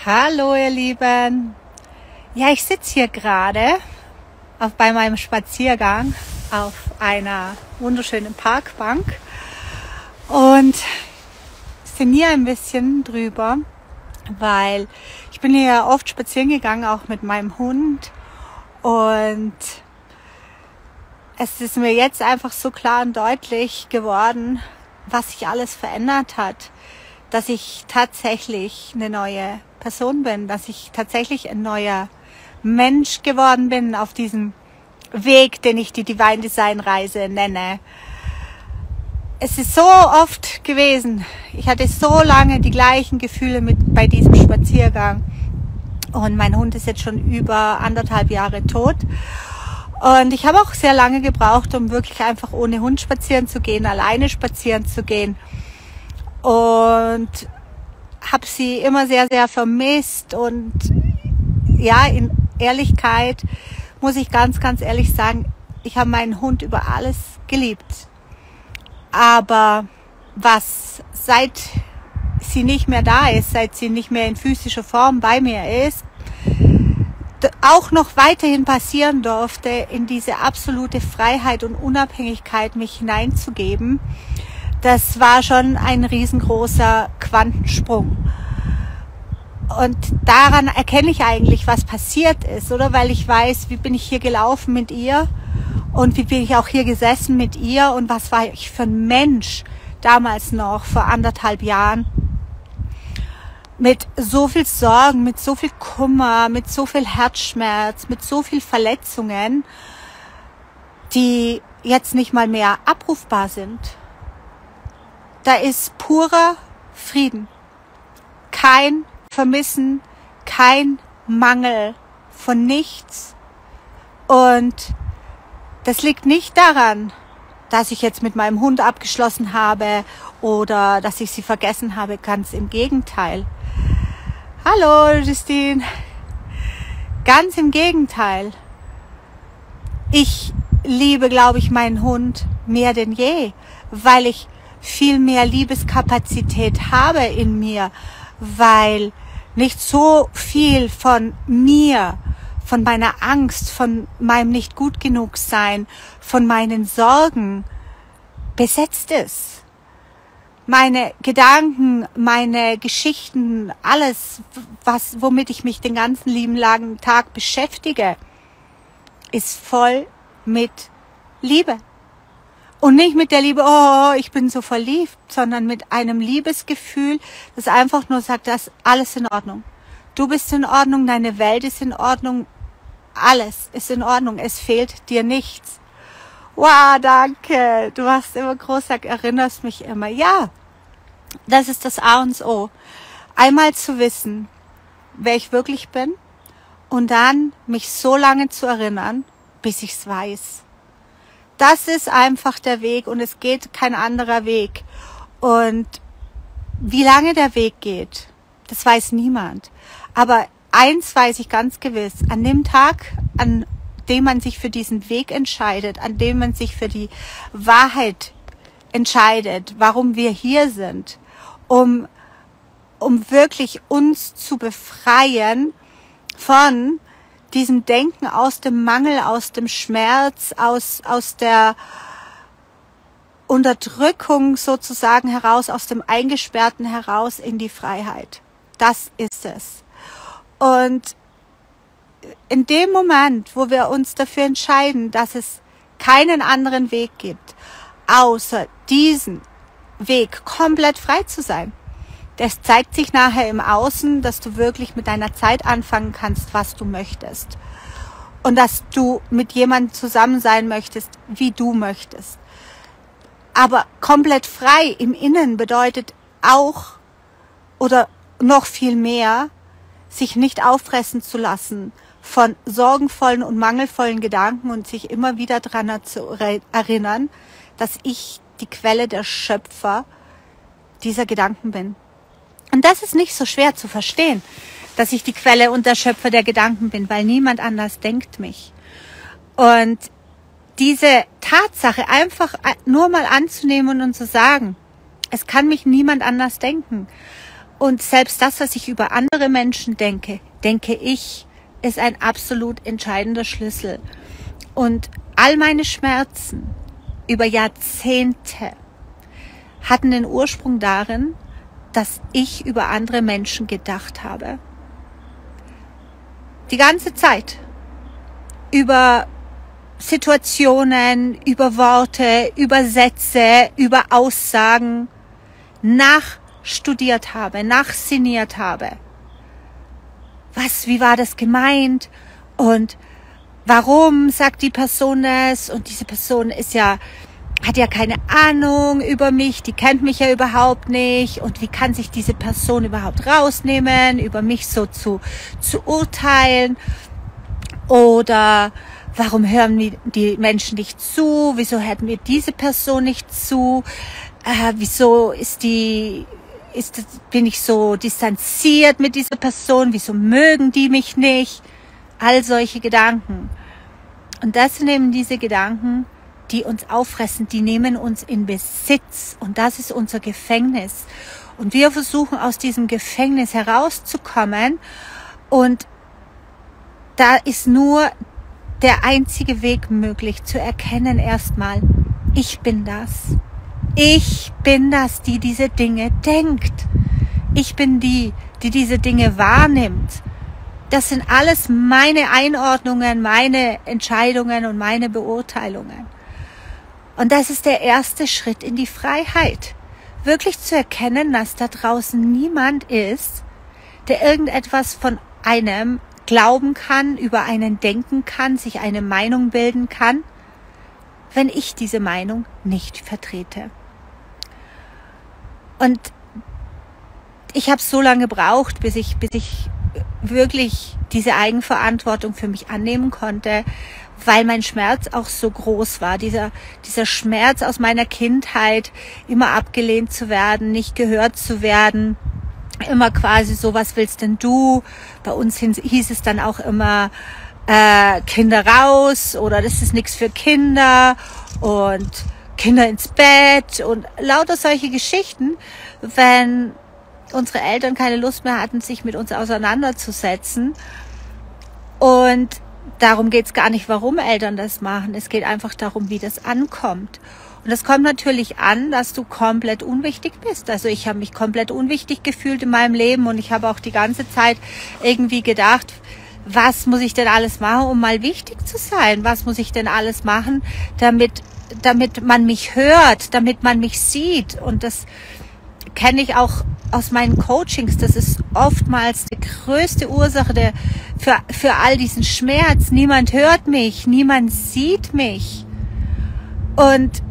Hallo ihr Lieben. Ja, ich sitze hier gerade bei meinem Spaziergang auf einer wunderschönen Parkbank und sinniere ein bisschen drüber, weil ich bin hier oft spazieren gegangen, auch mit meinem Hund, und es ist mir jetzt einfach so klar und deutlich geworden, was sich alles verändert hat, dass ich tatsächlich eine neue Person bin, dass ich tatsächlich ein neuer Mensch geworden bin auf diesem Weg, den ich die Divine Design Reise nenne. Es ist so oft gewesen, ich hatte so lange die gleichen Gefühle bei diesem Spaziergang, und mein Hund ist jetzt schon über 1,5 Jahre tot. Und ich habe auch sehr lange gebraucht, um wirklich einfach ohne Hund spazieren zu gehen, alleine spazieren zu gehen. Und habe sie immer sehr, sehr vermisst. Und ja, in Ehrlichkeit muss ich ganz, ganz ehrlich sagen, ich habe meinen Hund über alles geliebt. Aber seit sie nicht mehr da ist, seit sie nicht mehr in physischer Form bei mir ist, auch noch weiterhin passieren durfte, in diese absolute Freiheit und Unabhängigkeit mich hineinzugeben, das war schon ein riesengroßer Quantensprung. Und daran erkenne ich eigentlich, was passiert ist, oder? Weil ich weiß, wie bin ich hier gelaufen mit ihr und wie bin ich auch hier gesessen mit ihr und was war ich für ein Mensch damals noch, vor 1,5 Jahren. Mit so viel Sorgen, mit so viel Kummer, mit so viel Herzschmerz, mit so viel Verletzungen, die jetzt nicht mal mehr abrufbar sind. Da ist purer Frieden. Kein Vermissen, kein Mangel von nichts. Und das liegt nicht daran, dass ich jetzt mit meinem Hund abgeschlossen habe oder dass ich sie vergessen habe. Ganz im Gegenteil. Hallo Justine. Ganz im Gegenteil. Ich liebe, glaube ich, meinen Hund mehr denn je, weil ich viel mehr Liebeskapazität habe in mir, weil nicht so viel von mir, von meiner Angst, von meinem nicht gut genug sein, von meinen Sorgen besetzt ist. Meine Gedanken, meine Geschichten, alles, womit ich mich den ganzen lieben langen Tag beschäftige, ist voll mit Liebe. Und nicht mit der Liebe, oh, ich bin so verliebt, sondern mit einem Liebesgefühl, das einfach nur sagt, das ist alles in Ordnung. Du bist in Ordnung, deine Welt ist in Ordnung, alles ist in Ordnung, es fehlt dir nichts. Wow, danke, du warst immer großartig, erinnerst mich immer. Ja, das ist das A und das O. Einmal zu wissen, wer ich wirklich bin, und dann mich so lange zu erinnern, bis ich es weiß. Das ist einfach der Weg, und es geht kein anderer Weg. Und wie lange der Weg geht, das weiß niemand. Aber eins weiß ich ganz gewiss: An dem Tag, an dem man sich für diesen Weg entscheidet, an dem man sich für die Wahrheit entscheidet, warum wir hier sind, um wirklich uns zu befreien von diesem Denken aus dem Mangel, aus dem Schmerz, aus der Unterdrückung sozusagen heraus, aus dem Eingesperrten heraus in die Freiheit. Das ist es. Und in dem Moment, wo wir uns dafür entscheiden, dass es keinen anderen Weg gibt, außer diesen Weg komplett frei zu sein, das zeigt sich nachher im Außen, dass du wirklich mit deiner Zeit anfangen kannst, was du möchtest. Und dass du mit jemandem zusammen sein möchtest, wie du möchtest. Aber komplett frei im Innen bedeutet auch, oder noch viel mehr, sich nicht auffressen zu lassen von sorgenvollen und mangelvollen Gedanken und sich immer wieder daran zu erinnern, dass ich die Quelle, der Schöpfer dieser Gedanken bin. Und das ist nicht so schwer zu verstehen, dass ich die Quelle und der Schöpfer der Gedanken bin, weil niemand anders denkt mich. Und diese Tatsache einfach nur mal anzunehmen und zu sagen, es kann mich niemand anders denken. Und selbst das, was ich über andere Menschen denke, denke ich, ist ein absolut entscheidender Schlüssel. Und all meine Schmerzen über Jahrzehnte hatten den Ursprung darin, dass ich über andere Menschen gedacht habe. Die ganze Zeit. Über Situationen, über Worte, über Sätze, über Aussagen nachstudiert habe, nachsinniert habe. Wie war das gemeint? Und warum sagt die Person das? Und diese Person hat ja keine Ahnung über mich, die kennt mich ja überhaupt nicht. Und wie kann sich diese Person überhaupt rausnehmen, über mich so zu urteilen? Oder warum hören mir die Menschen nicht zu? Wieso hört mir diese Person nicht zu? Wieso bin ich so distanziert mit dieser Person? Wieso mögen die mich nicht? All solche Gedanken. Und das sind eben diese Gedanken, die uns auffressen, die nehmen uns in Besitz. Und das ist unser Gefängnis. Und wir versuchen aus diesem Gefängnis herauszukommen. Und da ist nur der einzige Weg möglich, zu erkennen erstmal, ich bin das. Ich bin das, die diese Dinge denkt. Ich bin die diese Dinge wahrnimmt. Das sind alles meine Einordnungen, meine Entscheidungen und meine Beurteilungen. Und das ist der erste Schritt in die Freiheit. Wirklich zu erkennen, dass da draußen niemand ist, der irgendetwas von einem glauben kann, über einen denken kann, sich eine Meinung bilden kann, wenn ich diese Meinung nicht vertrete. Und ich habe so lange gebraucht, bis ich wirklich diese Eigenverantwortung für mich annehmen konnte, weil mein Schmerz auch so groß war. Dieser Schmerz aus meiner Kindheit, immer abgelehnt zu werden, nicht gehört zu werden, immer quasi so, was willst denn du? Bei uns hieß es dann auch immer, Kinder raus oder das ist nichts für Kinder und Kinder ins Bett und lauter solche Geschichten, wenn unsere Eltern keine Lust mehr hatten, sich mit uns auseinanderzusetzen. Und darum geht es gar nicht, warum Eltern das machen. Es geht einfach darum, wie das ankommt. Und es kommt natürlich an, dass du komplett unwichtig bist. Also ich habe mich komplett unwichtig gefühlt in meinem Leben und ich habe auch die ganze Zeit irgendwie gedacht, was muss ich denn alles machen, um mal wichtig zu sein? Was muss ich denn alles machen, damit man mich hört, damit man mich sieht? Und das kenne ich auch aus meinen Coachings. Das ist oftmals die größte Ursache für all diesen Schmerz. Niemand hört mich, niemand sieht mich. Und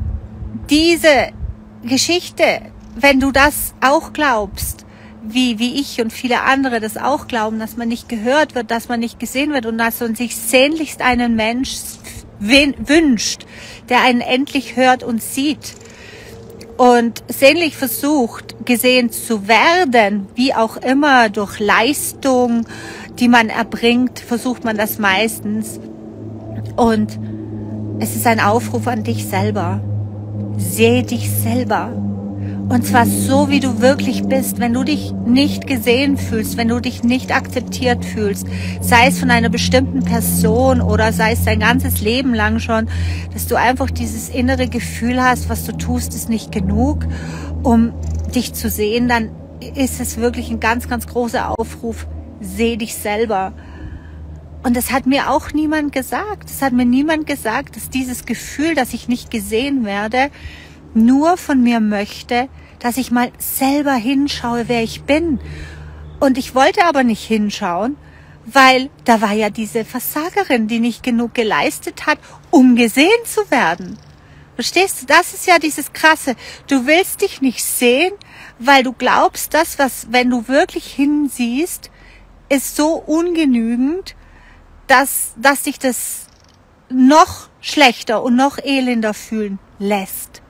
diese Geschichte, wenn du das auch glaubst, wie ich und viele andere das auch glauben, dass man nicht gehört wird, dass man nicht gesehen wird und dass man sich sehnlichst einen Mensch wünscht, der einen endlich hört und sieht und sehnlich versucht, gesehen zu werden, wie auch immer, durch Leistung, die man erbringt, versucht man das meistens. Und es ist ein Aufruf an dich selber. Seh dich selber. Und zwar so, wie du wirklich bist. Wenn du dich nicht gesehen fühlst, wenn du dich nicht akzeptiert fühlst, sei es von einer bestimmten Person oder sei es dein ganzes Leben lang schon, dass du einfach dieses innere Gefühl hast, was du tust, ist nicht genug, um dich zu sehen, dann ist es wirklich ein ganz, ganz großer Aufruf. Seh dich selber. Und das hat mir auch niemand gesagt. Es hat mir niemand gesagt, dass dieses Gefühl, dass ich nicht gesehen werde, nur von mir möchte, dass ich mal selber hinschaue, wer ich bin. Und ich wollte aber nicht hinschauen, weil da war ja diese Versagerin, die nicht genug geleistet hat, um gesehen zu werden. Verstehst du? Das ist ja dieses Krasse. Du willst dich nicht sehen, weil du glaubst, wenn du wirklich hinsiehst, ist so ungenügend, dass dich das noch schlechter und noch elender fühlen lässt.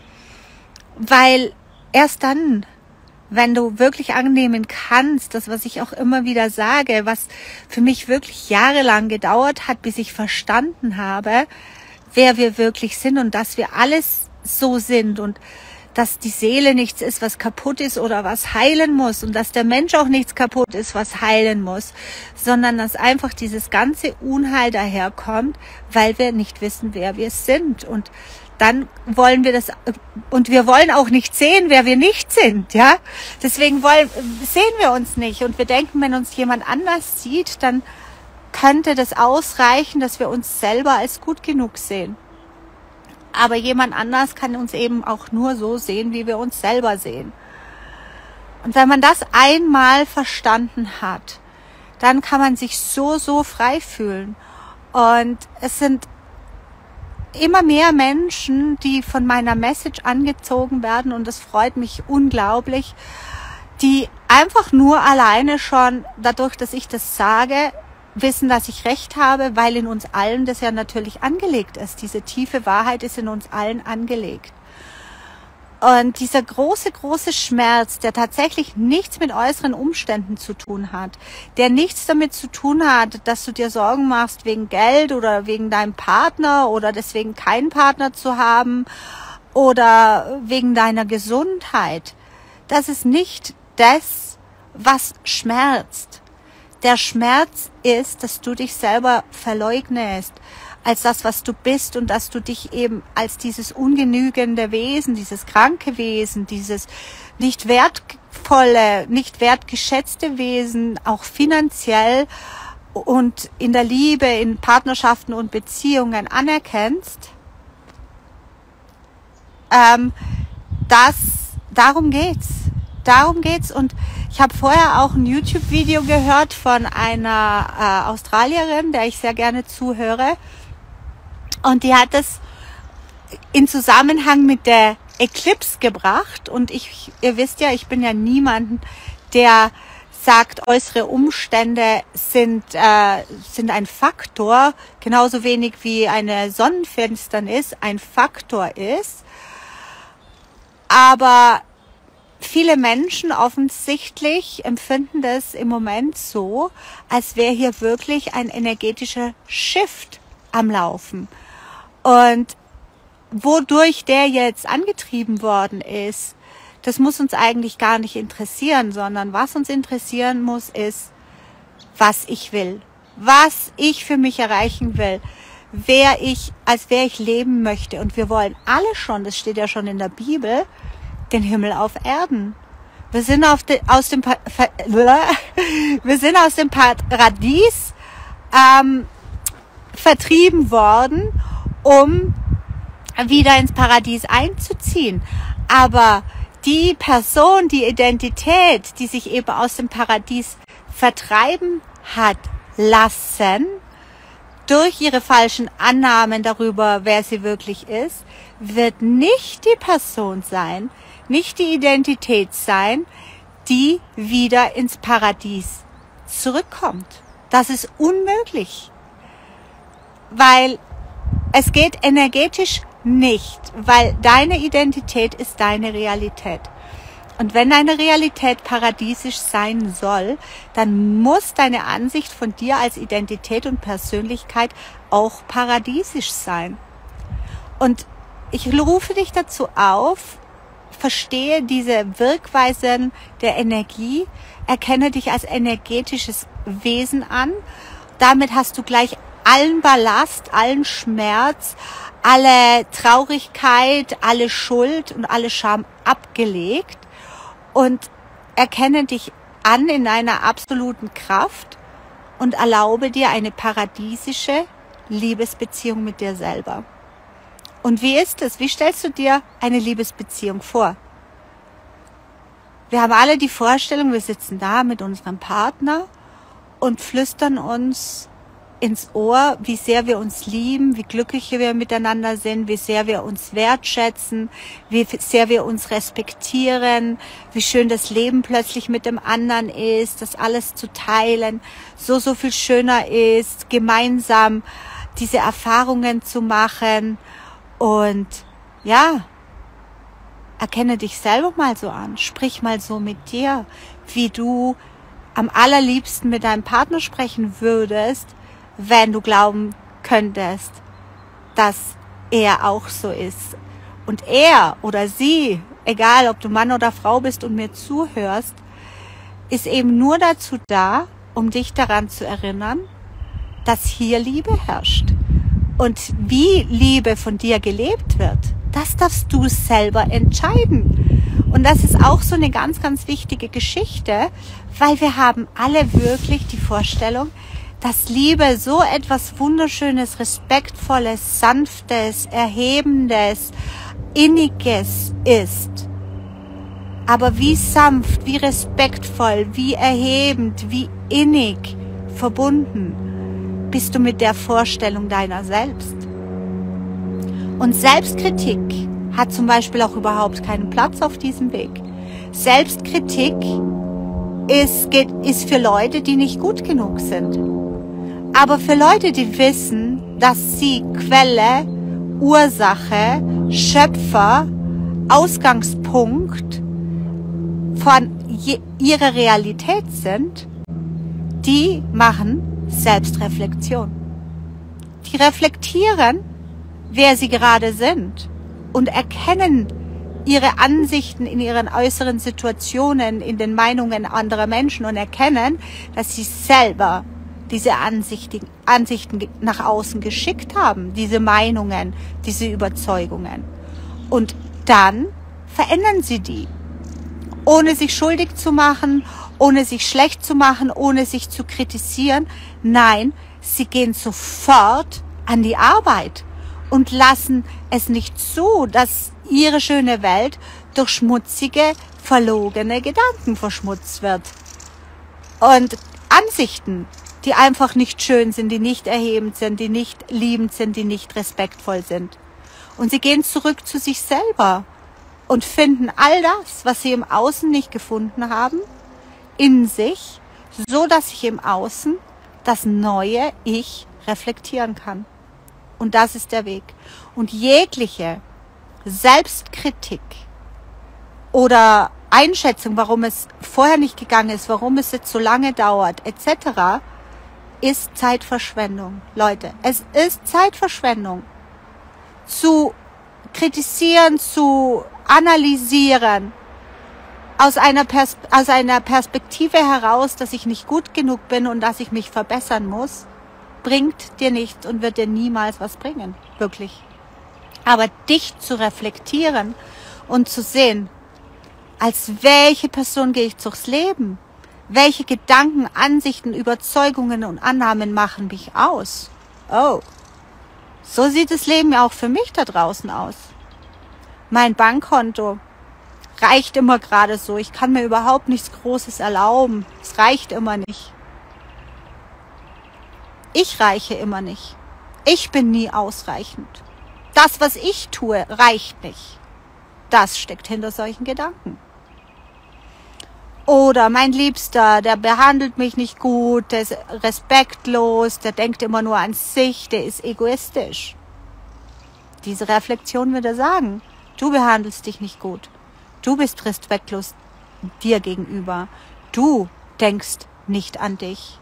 Weil erst dann, wenn du wirklich annehmen kannst, das, was ich auch immer wieder sage, was für mich wirklich jahrelang gedauert hat, bis ich verstanden habe, wer wir wirklich sind und dass wir alles so sind und dass die Seele nichts ist, was kaputt ist oder was heilen muss und dass der Mensch auch nichts kaputt ist, was heilen muss, sondern dass einfach dieses ganze Unheil daherkommt, weil wir nicht wissen, wer wir sind. Und dann wollen wir das, und wir wollen auch nicht sehen, wer wir nicht sind, ja. Deswegen sehen wir uns nicht und wir denken, wenn uns jemand anders sieht, dann könnte das ausreichen, dass wir uns selber als gut genug sehen. Aber jemand anders kann uns eben auch nur so sehen, wie wir uns selber sehen. Und wenn man das einmal verstanden hat, dann kann man sich so frei fühlen. Und es sind immer mehr Menschen, die von meiner Message angezogen werden, und das freut mich unglaublich, die einfach nur alleine schon dadurch, dass ich das sage, wissen, dass ich recht habe, weil in uns allen das ja natürlich angelegt ist. Diese tiefe Wahrheit ist in uns allen angelegt. Und dieser große Schmerz, der tatsächlich nichts mit äußeren Umständen zu tun hat, der nichts damit zu tun hat, dass du dir Sorgen machst wegen Geld oder wegen deinem Partner oder deswegen keinen Partner zu haben oder wegen deiner Gesundheit. Das ist nicht das, was schmerzt. Der Schmerz ist, dass du dich selber verleugnest als das, was du bist, und dass du dich eben als dieses ungenügende Wesen, dieses kranke Wesen, dieses nicht wertvolle, nicht wertgeschätzte Wesen, auch finanziell und in der Liebe, in Partnerschaften und Beziehungen anerkennst. Darum geht's. Darum geht's. Und ich habe vorher auch ein YouTube-Video gehört von einer Australierin, der ich sehr gerne zuhöre. Und die hat es in Zusammenhang mit der Eclipse gebracht. Und ihr wisst ja, ich bin ja niemand, der sagt, äußere Umstände sind ein Faktor, genauso wenig wie eine Sonnenfinsternis ein Faktor ist. Aber viele Menschen offensichtlich empfinden das im Moment so, als wäre hier wirklich ein energetischer Shift am Laufen. Und wodurch der jetzt angetrieben worden ist, das muss uns eigentlich gar nicht interessieren, sondern was uns interessieren muss, ist, was ich will, was ich für mich erreichen will, als wer ich leben möchte. Und wir wollen alle schon, das steht ja schon in der Bibel, den Himmel auf Erden. Wir sind aus dem Paradies vertrieben worden, um wieder ins Paradies einzuziehen. Aber die Person, die Identität, die sich eben aus dem Paradies vertreiben hat lassen, durch ihre falschen Annahmen darüber, wer sie wirklich ist, wird nicht die Person sein, nicht die Identität sein, die wieder ins Paradies zurückkommt. Das ist unmöglich, weil es geht energetisch nicht, weil deine Identität ist deine Realität. Und wenn deine Realität paradiesisch sein soll, dann muss deine Ansicht von dir als Identität und Persönlichkeit auch paradiesisch sein. Und ich rufe dich dazu auf, verstehe diese Wirkweisen der Energie, erkenne dich als energetisches Wesen an. Damit hast du gleich allen Ballast, allen Schmerz, alle Traurigkeit, alle Schuld und alle Scham abgelegt und erkenne dich an in deiner absoluten Kraft und erlaube dir eine paradiesische Liebesbeziehung mit dir selber. Und wie ist es? Wie stellst du dir eine Liebesbeziehung vor? Wir haben alle die Vorstellung, wir sitzen da mit unserem Partner und flüstern uns ins Ohr, wie sehr wir uns lieben, wie glücklich wir miteinander sind, wie sehr wir uns wertschätzen, wie sehr wir uns respektieren, wie schön das Leben plötzlich mit dem anderen ist, das alles zu teilen so viel schöner ist, gemeinsam diese Erfahrungen zu machen. Und ja, erkenne dich selber mal so an, sprich mal so mit dir, wie du am allerliebsten mit deinem Partner sprechen würdest, wenn du glauben könntest, dass er auch so ist. Und er oder sie, egal ob du Mann oder Frau bist und mir zuhörst, ist eben nur dazu da, um dich daran zu erinnern, dass hier Liebe herrscht. Und wie Liebe von dir gelebt wird, das darfst du selber entscheiden. Und das ist auch so eine ganz, ganz wichtige Geschichte, weil wir haben alle wirklich die Vorstellung, dass Liebe so etwas Wunderschönes, Respektvolles, Sanftes, Erhebendes, Inniges ist. Aber wie sanft, wie respektvoll, wie erhebend, wie innig verbunden bist du mit der Vorstellung deiner selbst. Und Selbstkritik hat zum Beispiel auch überhaupt keinen Platz auf diesem Weg. Selbstkritik ist für Leute, die nicht gut genug sind. Aber für Leute, die wissen, dass sie Quelle, Ursache, Schöpfer, Ausgangspunkt von ihrer Realität sind, die machen Selbstreflexion. Die reflektieren, wer sie gerade sind und erkennen ihre Ansichten in ihren äußeren Situationen, in den Meinungen anderer Menschen und erkennen, dass sie selber diese Ansichten nach außen geschickt haben, diese Meinungen, diese Überzeugungen. Und dann verändern sie die, ohne sich schuldig zu machen, ohne sich schlecht zu machen, ohne sich zu kritisieren. Nein, sie gehen sofort an die Arbeit und lassen es nicht zu, dass ihre schöne Welt durch schmutzige, verlogene Gedanken verschmutzt wird. Und Ansichten, die einfach nicht schön sind, die nicht erhebend sind, die nicht liebend sind, die nicht respektvoll sind. Und sie gehen zurück zu sich selber und finden all das, was sie im Außen nicht gefunden haben, in sich, so dass ich im Außen das neue Ich reflektieren kann. Und das ist der Weg. Und jegliche Selbstkritik oder Einschätzung, warum es vorher nicht gegangen ist, warum es jetzt so lange dauert, etc., ist Zeitverschwendung. Leute, es ist Zeitverschwendung. Zu kritisieren, zu analysieren, aus einer Perspektive heraus, dass ich nicht gut genug bin und dass ich mich verbessern muss, bringt dir nichts und wird dir niemals was bringen. Wirklich. Aber dich zu reflektieren und zu sehen, als welche Person gehe ich durchs Leben? Welche Gedanken, Ansichten, Überzeugungen und Annahmen machen mich aus? Oh, so sieht das Leben ja auch für mich da draußen aus. Mein Bankkonto reicht immer gerade so. Ich kann mir überhaupt nichts Großes erlauben. Es reicht immer nicht. Ich reiche immer nicht. Ich bin nie ausreichend. Das, was ich tue, reicht nicht. Das steckt hinter solchen Gedanken. Oder mein Liebster, der behandelt mich nicht gut, der ist respektlos, der denkt immer nur an sich, der ist egoistisch. Diese Reflexion würde sagen, du behandelst dich nicht gut. Du bist respektlos dir gegenüber. Du denkst nicht an dich.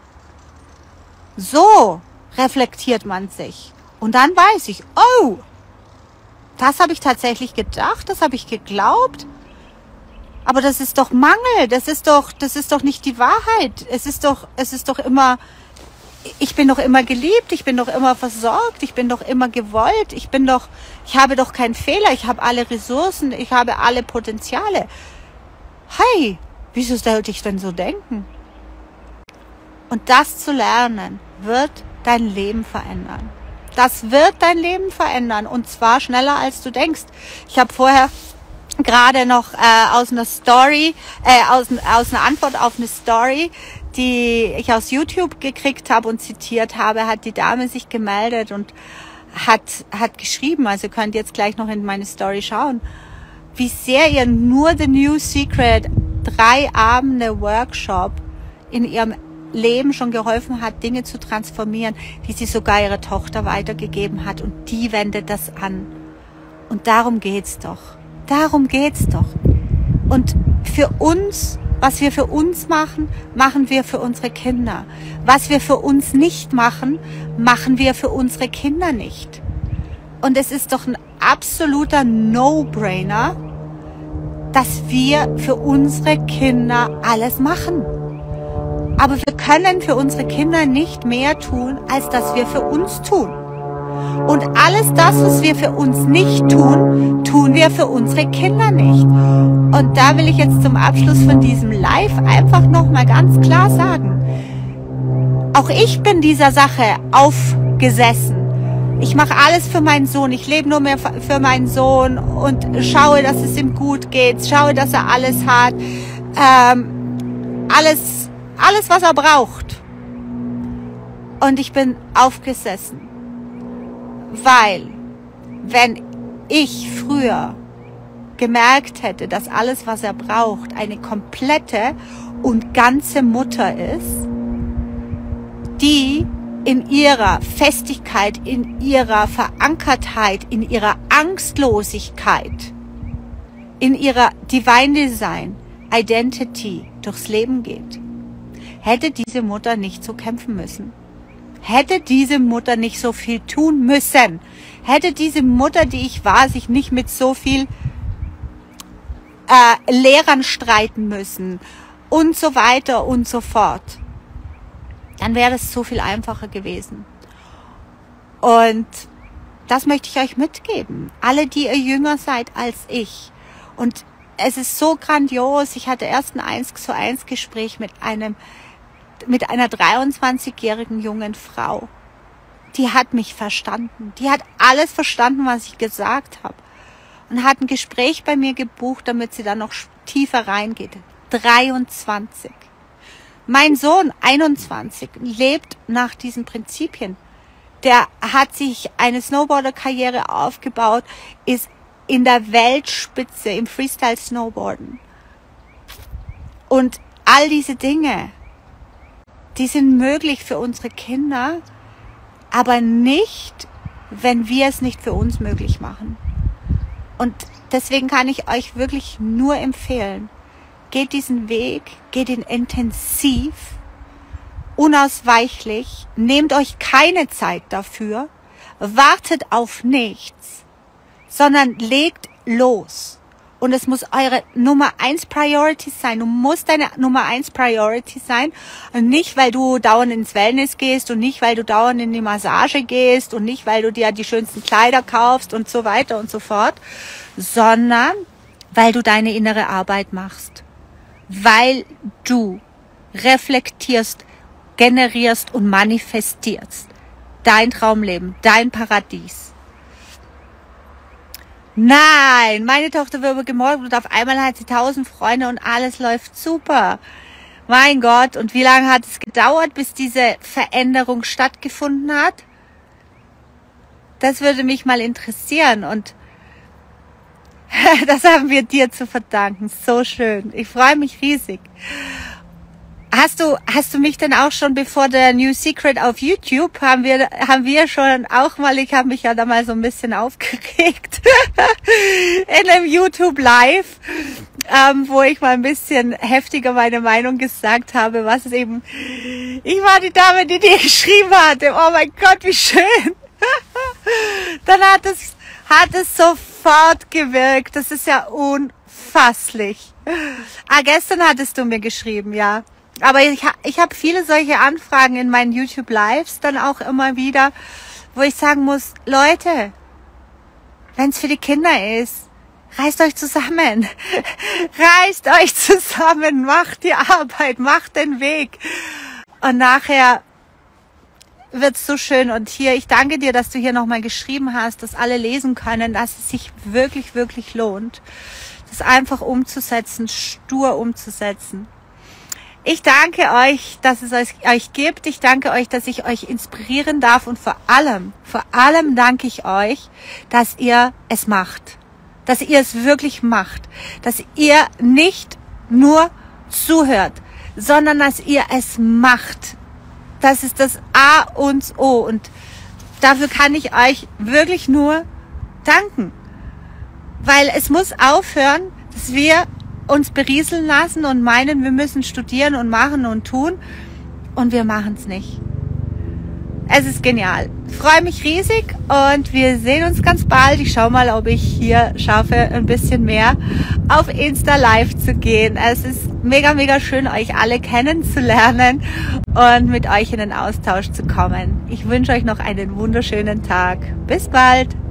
So reflektiert man sich. Und dann weiß ich, oh, das habe ich tatsächlich gedacht, das habe ich geglaubt. Aber das ist doch Mangel, das ist doch nicht die Wahrheit. Es ist doch immer, ich bin doch immer geliebt, ich bin doch immer versorgt, ich bin doch immer gewollt, ich habe doch keinen Fehler, ich habe alle Ressourcen, ich habe alle Potenziale. Hey, wieso sollte ich denn so denken? Und das zu lernen, wird dein Leben verändern. Das wird dein Leben verändern und zwar schneller als du denkst. Ich habe vorher gerade noch aus einer Antwort auf eine Story, die ich aus YouTube gekriegt habe und zitiert habe, hat die Dame sich gemeldet und hat geschrieben, also könnt ihr jetzt gleich noch in meine Story schauen, wie sehr ihr nur The New Secret 3 Abende Workshop in ihrem Leben schon geholfen hat, Dinge zu transformieren, die sie sogar ihrer Tochter weitergegeben hat und die wendet das an. Und darum geht's doch. Darum geht's doch. Und für uns, was wir für uns machen, machen wir für unsere Kinder. Was wir für uns nicht machen, machen wir für unsere Kinder nicht. Und es ist doch ein absoluter No-Brainer, dass wir für unsere Kinder alles machen. Aber wir können für unsere Kinder nicht mehr tun, als dass wir für uns tun. Und alles das, was wir für uns nicht tun, tun wir für unsere Kinder nicht. Und da will ich jetzt zum Abschluss von diesem Live einfach nochmal ganz klar sagen, auch ich bin dieser Sache aufgesessen. Ich mache alles für meinen Sohn, ich lebe nur mehr für meinen Sohn und schaue, dass es ihm gut geht, schaue, dass er alles hat, alles, was er braucht. Und ich bin aufgesessen, weil wenn ich früher gemerkt hätte, dass alles, was er braucht, eine komplette und ganze Mutter ist, die in ihrer Festigkeit, in ihrer Verankertheit, in ihrer Angstlosigkeit, in ihrer Divine Design, Identity durchs Leben geht, hätte diese Mutter nicht so kämpfen müssen. Hätte diese Mutter nicht so viel tun müssen. Hätte diese Mutter, die ich war, sich nicht mit so viel Lehrern streiten müssen und so weiter und so fort. Dann wäre es so viel einfacher gewesen. Und das möchte ich euch mitgeben. Alle, die ihr jünger seid als ich. Und es ist so grandios. Ich hatte erst ein 1:1 Gespräch mit einer 23-jährigen jungen Frau. Die hat mich verstanden. Die hat alles verstanden, was ich gesagt habe. Und hat ein Gespräch bei mir gebucht, damit sie dann noch tiefer reingeht. 23. Mein Sohn, 21, lebt nach diesen Prinzipien. Der hat sich eine Snowboarder-Karriere aufgebaut, ist in der Weltspitze im Freestyle-Snowboarden. Und all diese Dinge, die sind möglich für unsere Kinder, aber nicht, wenn wir es nicht für uns möglich machen. Und deswegen kann ich euch wirklich nur empfehlen, geht diesen Weg, geht ihn intensiv, unausweichlich, nehmt euch keine Zeit dafür, wartet auf nichts, sondern legt los. Und es muss eure Nummer 1 Priority sein. Du musst deine Nummer 1 Priority sein. Und nicht, weil du dauernd ins Wellness gehst und nicht, weil du dauernd in die Massage gehst und nicht, weil du dir die schönsten Kleider kaufst und so weiter und so fort, sondern weil du deine innere Arbeit machst. Weil du reflektierst, generierst und manifestierst. Dein Traumleben, dein Paradies. Nein, meine Tochter wurde gemobbt und auf einmal hat sie 1000 Freunde und alles läuft super. Mein Gott, und wie lange hat es gedauert, bis diese Veränderung stattgefunden hat? Das würde mich mal interessieren und das haben wir dir zu verdanken. So schön. Ich freue mich riesig. Hast du mich denn auch schon, bevor der New Secret auf YouTube, haben wir schon auch mal, ich habe mich ja da mal so ein bisschen aufgeregt, in einem YouTube Live, wo ich mal ein bisschen heftiger meine Meinung gesagt habe, was es eben, ich war die Dame, die dir geschrieben hatte, oh mein Gott, wie schön. Dann hat es sofort gewirkt, das ist ja unfasslich. Gestern hattest du mir geschrieben, ja. Aber ich habe viele solche Anfragen in meinen YouTube Lives dann auch immer wieder, wo ich sagen muss, Leute, wenn es für die Kinder ist, reißt euch zusammen. Reißt euch zusammen, macht die Arbeit, macht den Weg. Und nachher wird's so schön. Und hier, ich danke dir, dass du hier nochmal geschrieben hast, dass alle lesen können, dass es sich wirklich, wirklich lohnt, das einfach umzusetzen, stur umzusetzen. Ich danke euch, dass es euch gibt. Ich danke euch, dass ich euch inspirieren darf. Und vor allem danke ich euch, dass ihr es macht. Dass ihr es wirklich macht. Dass ihr nicht nur zuhört, sondern dass ihr es macht. Das ist das A und O. Und dafür kann ich euch wirklich nur danken. Weil es muss aufhören, dass wir uns berieseln lassen und meinen, wir müssen studieren und machen und tun und wir machen es nicht. Es ist genial. Ich freue mich riesig und wir sehen uns ganz bald. Ich schaue mal, ob ich hier schaffe, ein bisschen mehr auf Insta Live zu gehen. Es ist mega, mega schön, euch alle kennenzulernen und mit euch in den Austausch zu kommen. Ich wünsche euch noch einen wunderschönen Tag. Bis bald!